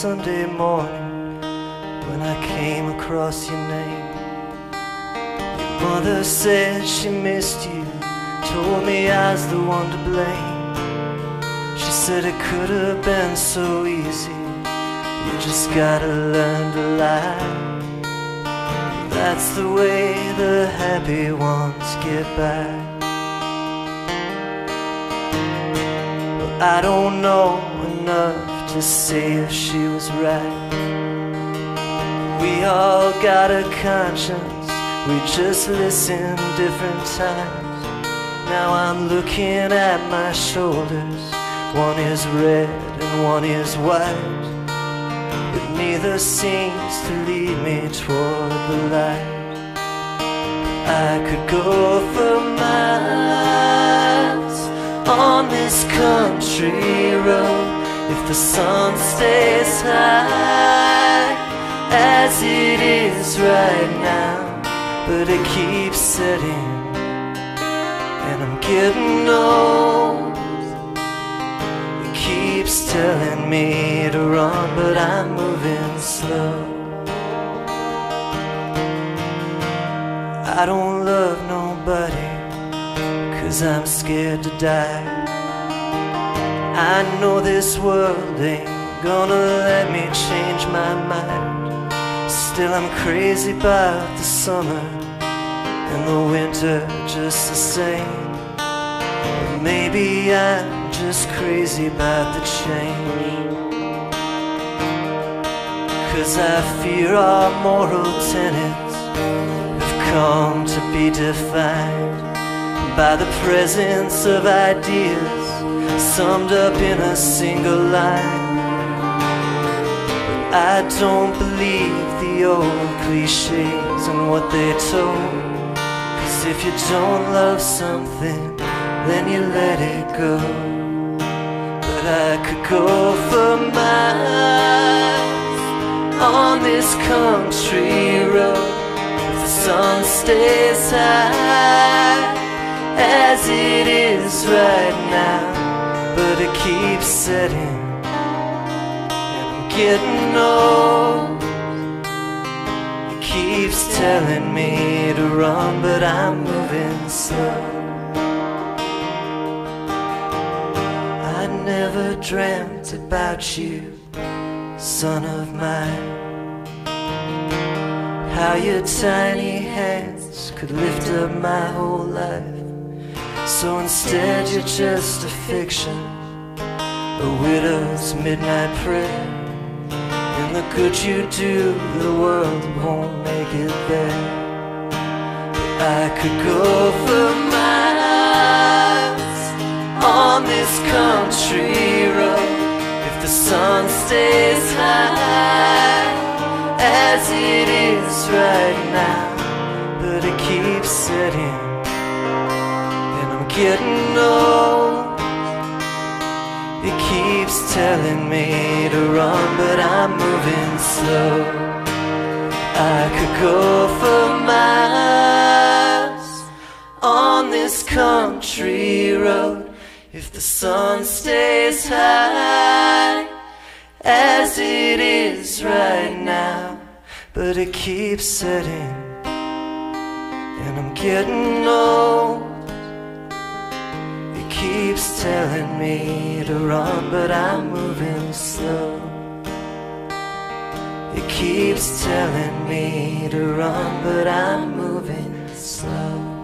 Sunday morning when I came across your name. Your mother said she missed you, told me I was the one to blame. She said it could have been so easy, you just gotta learn to lie. That's the way the happy ones get back. Well, I don't know enough to say if she was right. We all got a conscience, we just listen different times. Now I'm looking at my shoulders, one is red and one is white, but neither seems to lead me toward the light. I could go for miles on this country road if the sun stays high as it is right now, but it keeps setting and I'm getting old. It keeps telling me to run, but I'm moving slow. I don't love nobody 'cause I'm scared to die. I know this world ain't gonna let me change my mind. Still I'm crazy about the summer and the winter just the same. But maybe I'm just crazy about the change, 'cause I fear our moral tenets have come to be defined by the presence of ideas summed up in a single line. I don't believe the old cliches and what they told, 'cause if you don't love something, then you let it go. But I could go for miles on this country road if the sun stays high as it is right now, but it keeps setting and I'm getting old. It keeps telling me to run, but I'm moving slow. I never dreamt about you, son of mine, how your tiny hands could lift up my whole life. So instead you're just a fiction, a widow's midnight prayer, and the good you do the world won't make it there. But I could go for miles on this country road if the sun stays high as it is right now, but it keeps setting and I'm getting old. It keeps telling me to run, but I'm moving slow. I could go for miles on this country road if the sun stays high as it is right now, but it keeps setting and I'm getting old. It keeps telling me to run, but I'm moving slow. It keeps telling me to run, but I'm moving slow.